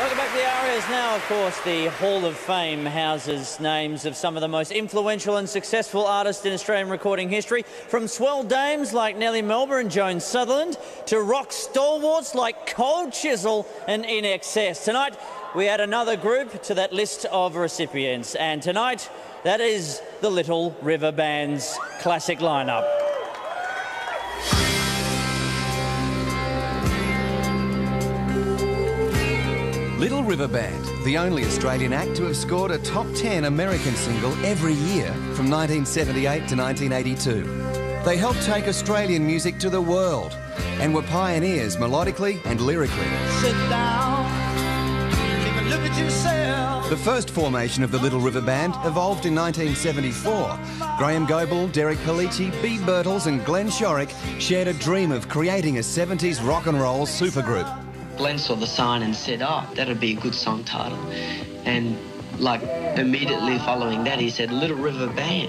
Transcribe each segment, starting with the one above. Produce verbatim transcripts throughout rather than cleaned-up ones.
Welcome back to the R S. Now, of course, the Hall of Fame houses names of some of the most influential and successful artists in Australian recording history, from swell dames like Nellie Melba and Joan Sutherland to rock stalwarts like Cold Chisel and I N X S. Tonight, we add another group to that list of recipients, and tonight, that is the Little River Band's classic lineup. Little River Band, the only Australian act to have scored a top ten American single every year from nineteen seventy-eight to nineteen eighty-two. They helped take Australian music to the world and were pioneers melodically and lyrically. Sit down, take a look at yourself. The first formation of the Little River Band evolved in nineteen seventy-four. Graham Goble, Derek Pellicci, Bea Birtles and Glenn Shorrock shared a dream of creating a seventies rock and roll supergroup. Glenn saw the sign and said, oh, that'd be a good song title. And, like, immediately following that, he said, Little River Band.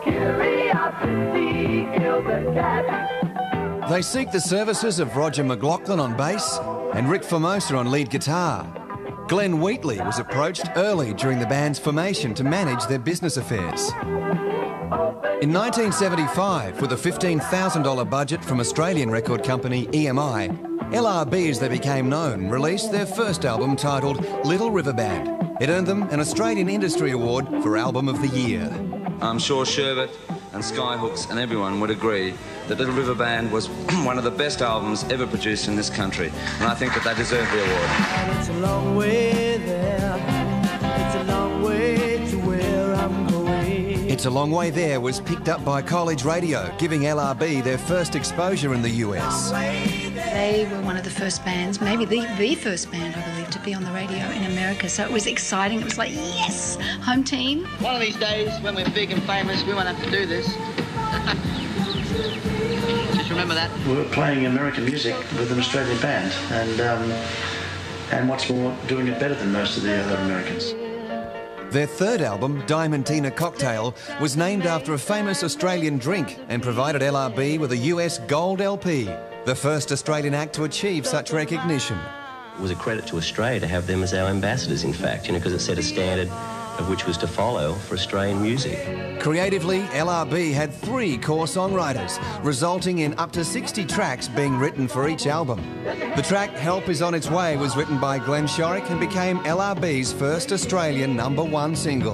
They seek the services of Roger McLaughlin on bass and Rick Formosa on lead guitar. Glenn Wheatley was approached early during the band's formation to manage their business affairs. In nineteen seventy-five, with a fifteen thousand dollar budget from Australian record company E M I, L R B, as they became known, released their first album titled Little River Band. It earned them an Australian Industry Award for Album of the Year. I'm sure Sherbet and Skyhooks and everyone would agree that Little River Band was one of the best albums ever produced in this country, and I think that they deserve the award. It's a long way there, it's a long way to where I'm going. It's a Long Way There was picked up by college radio, giving L R B their first exposure in the U S. They were one of the first bands, maybe the, the first band, I believe, to be on the radio in America. So it was exciting. It was like, yes, home team. One of these days, when we're big and famous, we won't have to do this. Just remember that. We were playing American music with an Australian band, and, um, and what's more, doing it better than most of the other Americans. Their third album, Diamantina Cocktail, was named after a famous Australian drink and provided L R B with a U S Gold L P, the first Australian act to achieve such recognition. It was a credit to Australia to have them as our ambassadors, in fact, you know, because it set a standard of which was to follow for Australian music. Creatively, L R B had three core songwriters, resulting in up to sixty tracks being written for each album. The track Help Is On Its Way was written by Glenn Shorrock and became L R B's first Australian number one single.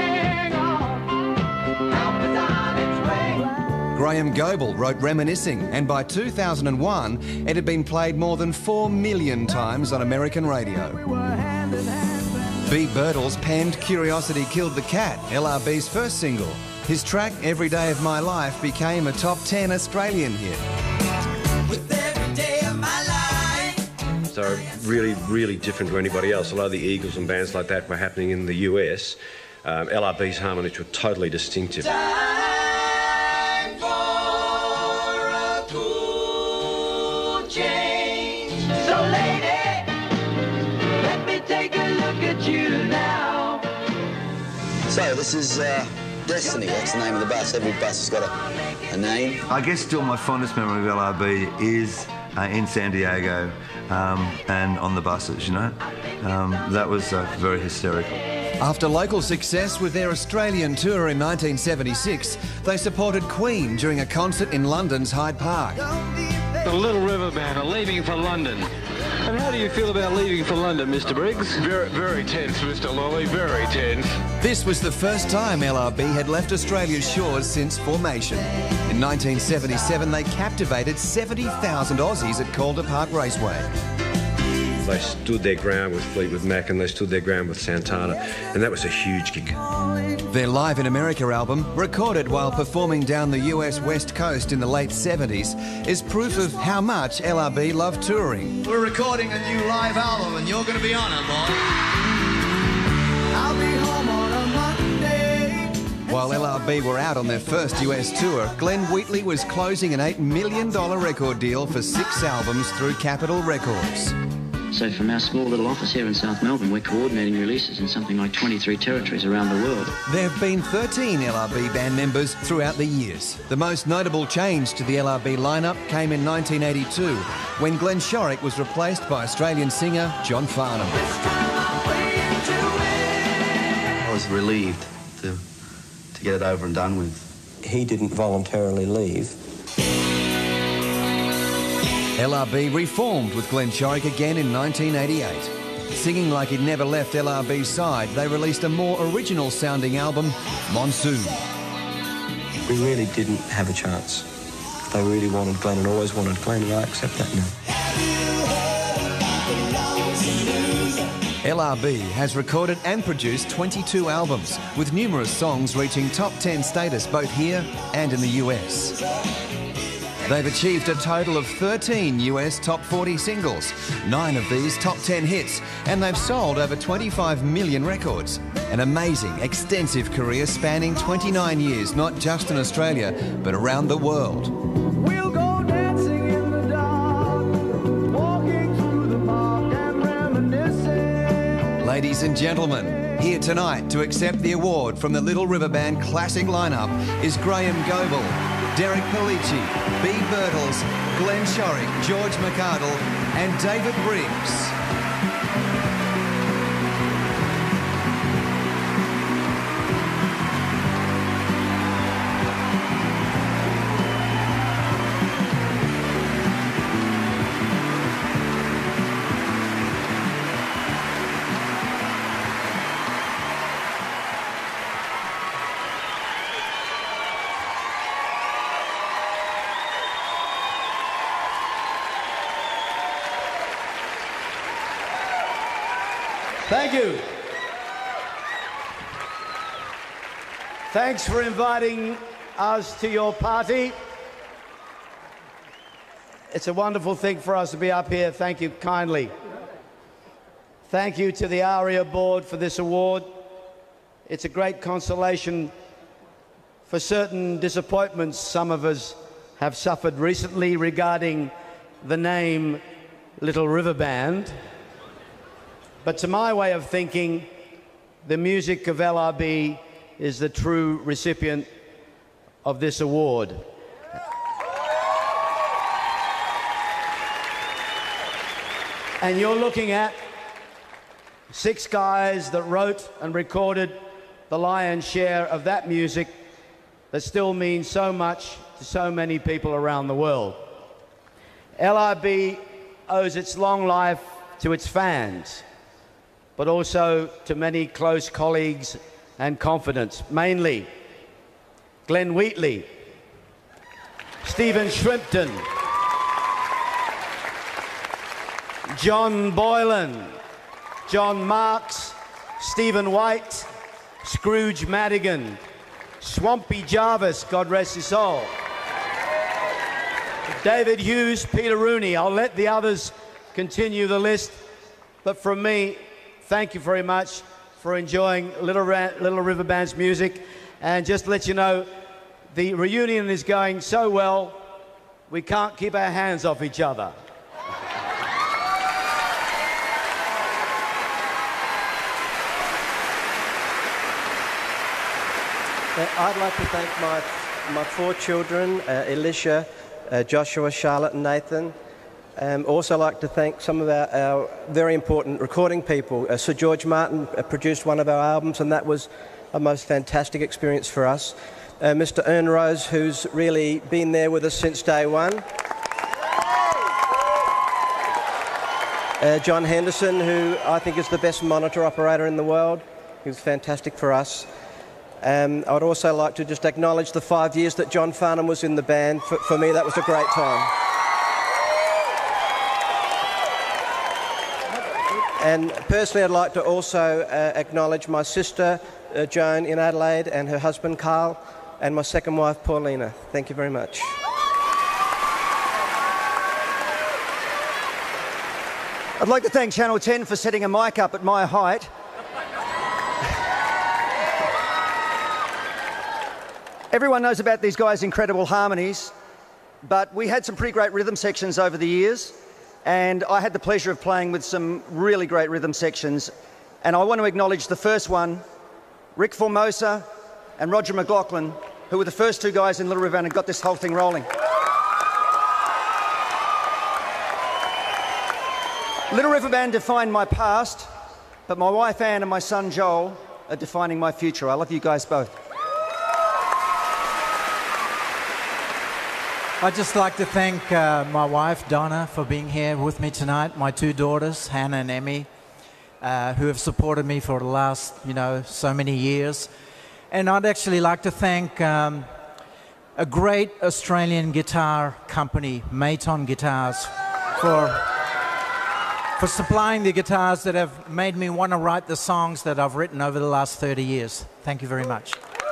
Graham Goble wrote Reminiscing, and by two thousand one, it had been played more than four million times on American radio. Bea Birtles penned Curiosity Killed the Cat, L R B's first single. His track, Every Day of My Life, became a top ten Australian hit. With every day of my life. So really, really different to anybody else. A lot of the Eagles and bands like that were happening in the U S. Um, L R B's harmonies were totally distinctive. Time for a cool change. So lady, let me take a look at you now. So this is uh, Destiny, that's the name of the bus. Every bus has got a, a name. I guess still my fondest memory of L R B is uh, in San Diego um, and on the buses, you know. Um, that was uh, very hysterical. After local success with their Australian tour in nineteen seventy-six, they supported Queen during a concert in London's Hyde Park. The Little River Band are leaving for London. And how do you feel about leaving for London, Mister Briggs? Very, very tense, Mister Lolly, very tense. This was the first time L R B had left Australia's shores since formation. In nineteen seventy-seven, they captivated seventy thousand Aussies at Calder Park Raceway. They stood their ground with Fleetwood Mac and they stood their ground with Santana, and that was a huge gig. Their Live in America album, recorded while performing down the U S West Coast in the late seventies, is proof of how much L R B loved touring. We're recording a new live album and you're going to be on it, boy. I'll be home on a Monday. While L R B were out on their first U S tour, Glenn Wheatley was closing an eight million dollar record deal for six albums through Capitol Records. So from our small little office here in South Melbourne, we're coordinating releases in something like twenty-three territories around the world. There have been thirteen L R B band members throughout the years. The most notable change to the L R B lineup came in nineteen eighty-two, when Glenn Shorrock was replaced by Australian singer John Farnham. I was relieved to, to get it over and done with. He didn't voluntarily leave. L R B reformed with Glenn Shorrock again in nineteen eighty-eight. Singing like he'd never left L R B's side, they released a more original sounding album, Monsoon. We really didn't have a chance. They really wanted Glenn and always wanted Glenn, and I accept that now. L R B has recorded and produced twenty-two albums, with numerous songs reaching top ten status both here and in the U S. They've achieved a total of thirteen U S top forty singles, nine of these top ten hits, and they've sold over twenty-five million records. An amazing, extensive career spanning twenty-nine years, not just in Australia, but around the world. We'll go dancing in the dark, walking through the park and reminiscing. Ladies and gentlemen, here tonight to accept the award from the Little River Band classic lineup is Graham Goble, Derek Pellicci, B. Birtles, Glenn Shorrock, George McArdle and David Briggs. Thank you. Thanks for inviting us to your party. It's a wonderful thing for us to be up here. Thank you kindly. Thank you to the ARIA board for this award. It's a great consolation for certain disappointments some of us have suffered recently regarding the name Little River Band. But to my way of thinking, the music of L R B is the true recipient of this award. And you're looking at six guys that wrote and recorded the lion's share of that music that still means so much to so many people around the world. L R B owes its long life to its fans, but also to many close colleagues and confidants, mainly Glenn Wheatley, Stephen Shrimpton, John Boylan, John Marks, Stephen White, Scrooge Madigan, Swampy Jarvis, God rest his soul, David Hughes, Peter Rooney. I'll let the others continue the list, but from me, thank you very much for enjoying Little, Ra Little River Band's music. And just to let you know, the reunion is going so well, we can't keep our hands off each other. I'd like to thank my, my four children, uh, Elisha, uh, Joshua, Charlotte and Nathan. Um, also like to thank some of our, our very important recording people. Uh, Sir George Martin uh, produced one of our albums, and that was a most fantastic experience for us. Uh, Mister Ern Rose, who's really been there with us since day one. Uh, John Henderson, who I think is the best monitor operator in the world. He was fantastic for us. Um, I'd also like to just acknowledge the five years that John Farnham was in the band. For, for me, that was a great time. And personally, I'd like to also uh, acknowledge my sister, uh, Joan, in Adelaide, and her husband, Carl, and my second wife, Paulina. Thank you very much. I'd like to thank Channel ten for setting a mic up at my height. Everyone knows about these guys' incredible harmonies, but we had some pretty great rhythm sections over the years. and I had the pleasure of playing with some really great rhythm sections. And I want to acknowledge the first one, Rick Formosa and Roger McLaughlin, who were the first two guys in Little River Band and got this whole thing rolling. Little River Band defined my past, but my wife Anne and my son Joel are defining my future. I love you guys both. I'd just like to thank uh, my wife Donna for being here with me tonight, my two daughters, Hannah and Emmy, uh, who have supported me for the last, you know, so many years. And I'd actually like to thank um, a great Australian guitar company, Maton Guitars, for... for supplying the guitars that have made me want to write the songs that I've written over the last thirty years. Thank you very much.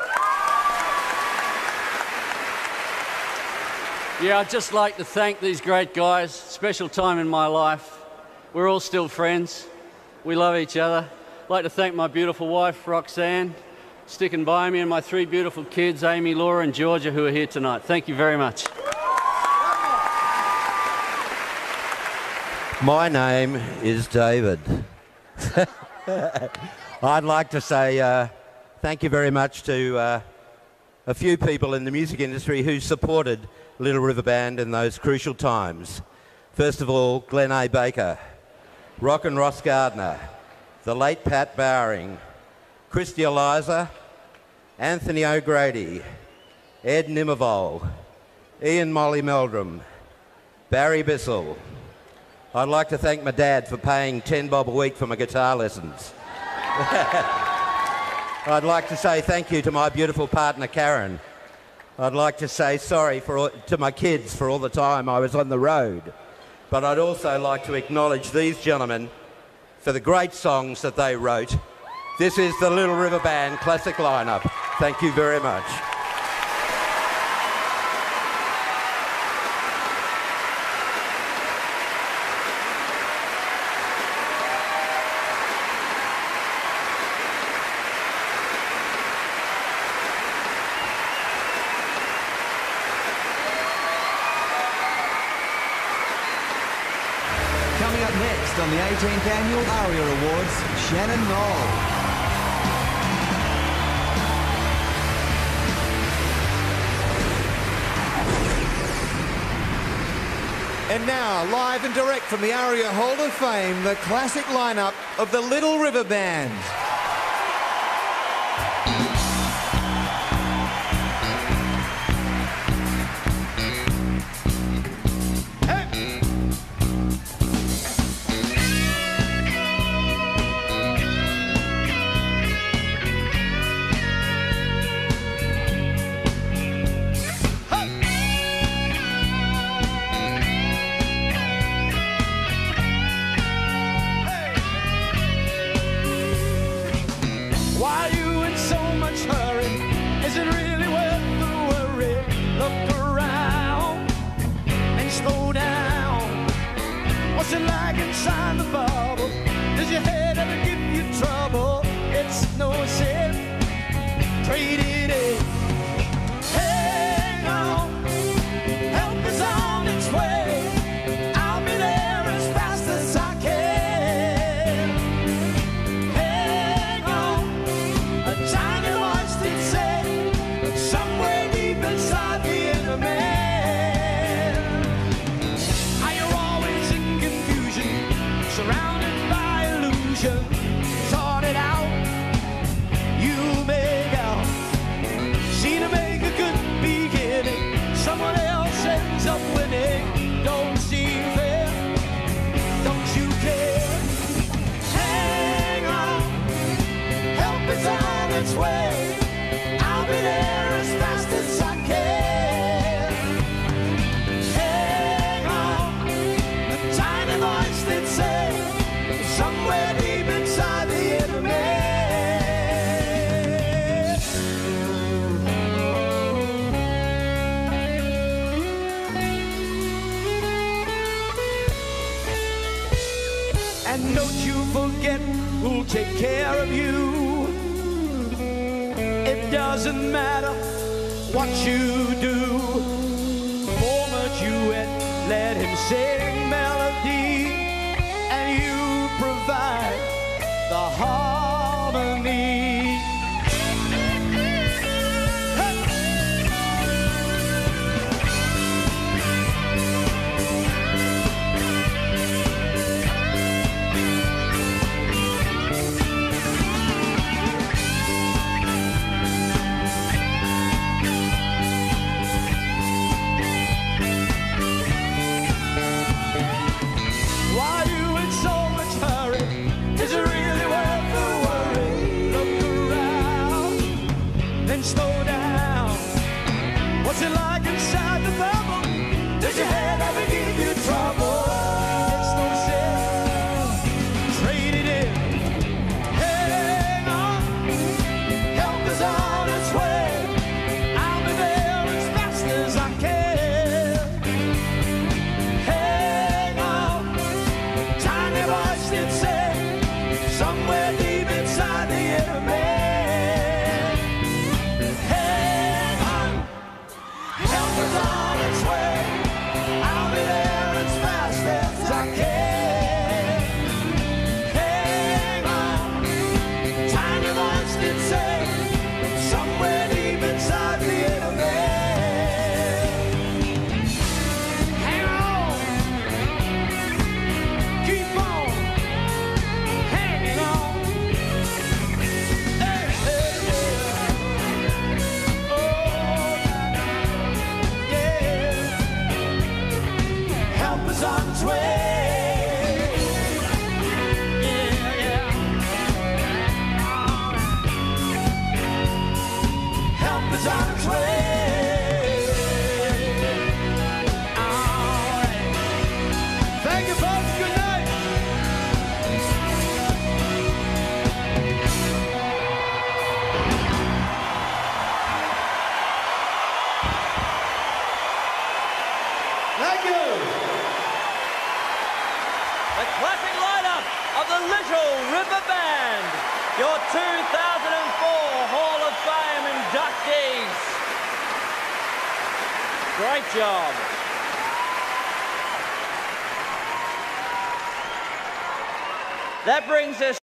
Yeah, I'd just like to thank these great guys. Special time in my life. We're all still friends. We love each other. I'd like to thank my beautiful wife, Roxanne, sticking by me, and my three beautiful kids, Amy, Laura, and Georgia, who are here tonight. Thank you very much. My name is David. I'd like to say uh, thank you very much to uh, a few people in the music industry who supported Little River Band in those crucial times. First of all, Glenn A. Baker, Rock and Ross Gardner, the late Pat Bowring, Christy Eliza, Anthony O'Grady, Ed Nimmervoll, Ian Molly Meldrum, Barry Bissell. I'd like to thank my dad for paying ten bob a week for my guitar lessons. I'd like to say thank you to my beautiful partner, Karen. I'd like to say sorry for all, to my kids for all the time I was on the road. But I'd also like to acknowledge these gentlemen for the great songs that they wrote. This is the Little River Band classic lineup. Thank you very much. On the eighteenth Annual ARIA Awards, Shannon Noll. And now, live and direct from the ARIA Hall of Fame, the classic lineup of the Little River Band. Take care of you. It doesn't matter what you do. The moment you admit Let him sing melody, and you provide the harmony. Why you in so much hurry? Is it really worth the worry? Look around, then slow down. What's it like inside the bubble? Does your head ever give you trouble? It's no sin, trade it in. Hang on, help is on its way. I'll be there as fast as I can. Hang on, tiny voice did say, somewhere deep inside the inner man. Hang on, help is on its way. I'll be there as fast as I can. Hang on, tiny voice did say, somewhere deep inside the inner man. Hang on, keep on hanging on. Hey, hey, yeah. Oh, yeah. Help is on its way. Yeah, yeah. Help is on its way. All right. Thank you, folks. Good night. Thank you. The classic lineup of the Little River Band, your two thousand four Hall of Fame inductees. Great job. That brings us